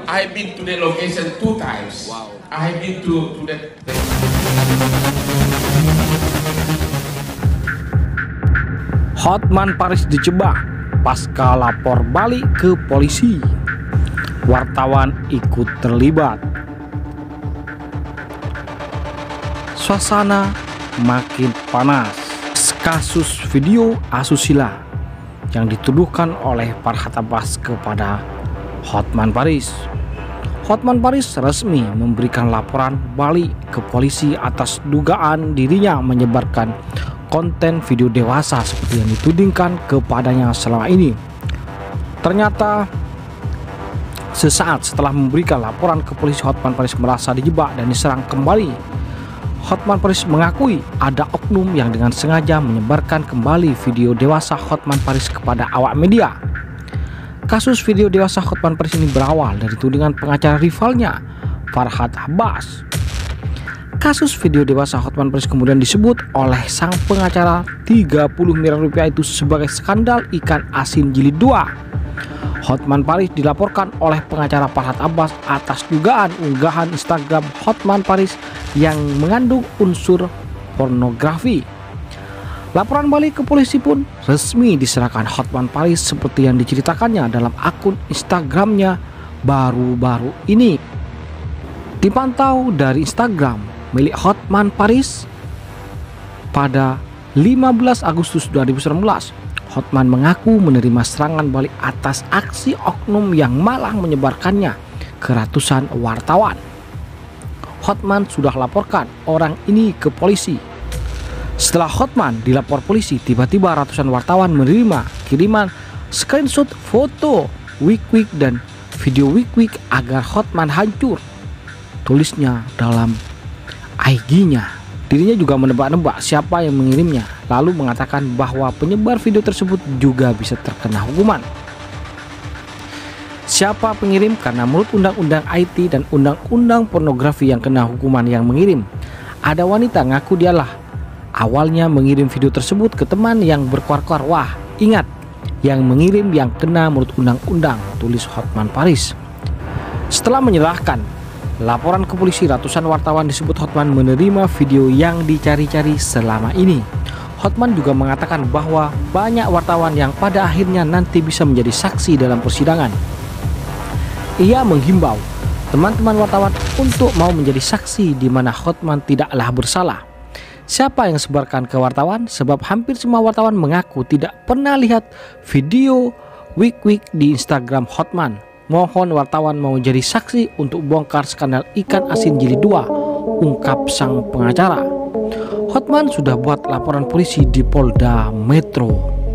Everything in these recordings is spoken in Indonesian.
I've been to the location 2 times. Wow. I've been to that. Hotman Paris dijebak pasca lapor balik ke polisi. Wartawan ikut terlibat. Suasana makin panas. Kasus video asusila yang dituduhkan oleh Farhad Abbas kepada Hotman Paris. Hotman Paris resmi memberikan laporan balik ke polisi atas dugaan dirinya menyebarkan konten video dewasa seperti yang ditudingkan kepadanya selama ini. Ternyata sesaat setelah memberikan laporan ke polisi, Hotman Paris merasa dijebak dan diserang kembali. Hotman Paris mengakui ada oknum yang dengan sengaja menyebarkan kembali video dewasa Hotman Paris kepada awak media. Kasus video dewasa Hotman Paris ini berawal dari tudingan pengacara rivalnya, Farhad Abbas. Kasus video dewasa Hotman Paris kemudian disebut oleh sang pengacara 30 miliar rupiah itu sebagai skandal ikan asin jilid 2. Hotman Paris dilaporkan oleh pengacara Farhad Abbas atas dugaan unggahan Instagram Hotman Paris yang mengandung unsur pornografi. Laporan balik ke polisi pun resmi diserahkan Hotman Paris seperti yang diceritakannya dalam akun Instagramnya baru-baru ini. Dipantau dari Instagram milik Hotman Paris pada 15 Agustus 2019, Hotman mengaku menerima serangan balik atas aksi oknum yang malah menyebarkannya ke ratusan wartawan. Hotman sudah laporkan orang ini ke polisi. Setelah Hotman dilapor polisi, tiba-tiba ratusan wartawan menerima kiriman screenshot foto wik-wik dan video wik-wik agar Hotman hancur. Tulisnya dalam IG-nya. Dirinya juga menebak-nebak siapa yang mengirimnya, lalu mengatakan bahwa penyebar video tersebut juga bisa terkena hukuman. Siapa pengirim? Karena menurut Undang-Undang IT dan Undang-Undang Pornografi yang kena hukuman yang mengirim. Ada wanita ngaku dialah awalnya mengirim video tersebut ke teman yang berkuar-kuar. Wah, ingat, yang mengirim yang kena menurut undang-undang, tulis Hotman Paris. Setelah menyerahkan laporan ke polisi, ratusan wartawan disebut Hotman menerima video yang dicari-cari selama ini. Hotman juga mengatakan bahwa banyak wartawan yang pada akhirnya nanti bisa menjadi saksi dalam persidangan. Ia menghimbau teman-teman wartawan untuk mau menjadi saksi di mana Hotman tidaklah bersalah. Siapa yang sebarkan ke wartawan? Sebab hampir semua wartawan mengaku tidak pernah lihat video wik-wik di Instagram Hotman. Mohon wartawan mau jadi saksi untuk bongkar skandal ikan asin jilid 2, ungkap sang pengacara. Hotman sudah buat laporan polisi di Polda Metro.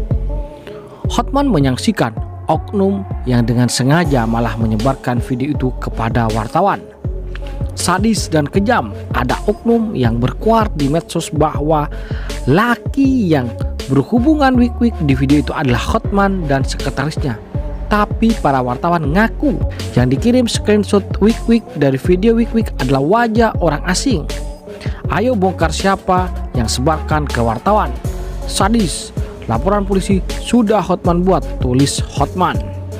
Hotman menyaksikan oknum yang dengan sengaja malah menyebarkan video itu kepada wartawan. Sadis dan kejam, ada oknum yang berkuar di medsos bahwa laki yang berhubungan wik-wik di video itu adalah Hotman dan sekretarisnya. Tapi para wartawan ngaku yang dikirim screenshot wik-wik dari video wik-wik adalah wajah orang asing. Ayo bongkar siapa yang sebarkan ke wartawan. Sadis, laporan polisi sudah Hotman buat, tulis Hotman.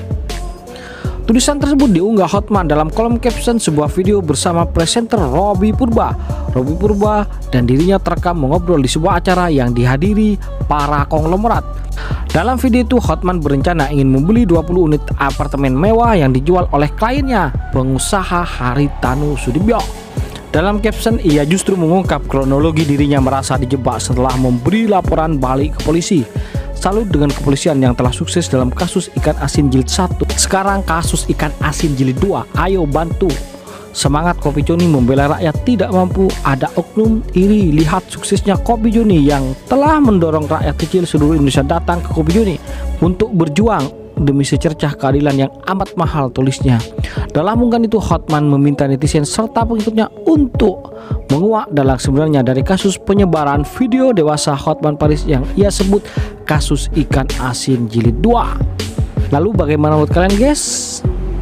Tulisan tersebut diunggah Hotman dalam kolom caption sebuah video bersama presenter Robby Purba. Robby Purba dan dirinya terekam mengobrol di sebuah acara yang dihadiri para konglomerat. Dalam video itu Hotman berencana ingin membeli 20 unit apartemen mewah yang dijual oleh kliennya, pengusaha Haritanu Sudibyo. Dalam caption ia justru mengungkap kronologi dirinya merasa dijebak setelah memberi laporan balik ke polisi. Salut dengan kepolisian yang telah sukses dalam kasus ikan asin jilid 1. Sekarang kasus ikan asin jilid 2, ayo bantu. Semangat Kopi Joni membela rakyat tidak mampu, ada oknum iri. Lihat suksesnya Kopi Joni yang telah mendorong rakyat kecil seluruh Indonesia datang ke Kopi Joni untuk berjuang demi secercah keadilan yang amat mahal, tulisnya. Dalam unggahan itu Hotman meminta netizen serta pengikutnya untuk menguak dalam sebenarnya dari kasus penyebaran video dewasa Hotman Paris yang ia sebut kasus ikan asin jilid 2. Lalu bagaimana menurut kalian guys?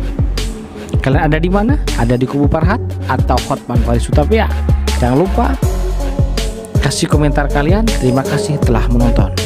Kalian ada di mana? Ada di kubu Farhad atau Hotman Paris Hutapea? Jangan lupa kasih komentar kalian. Terima kasih telah menonton.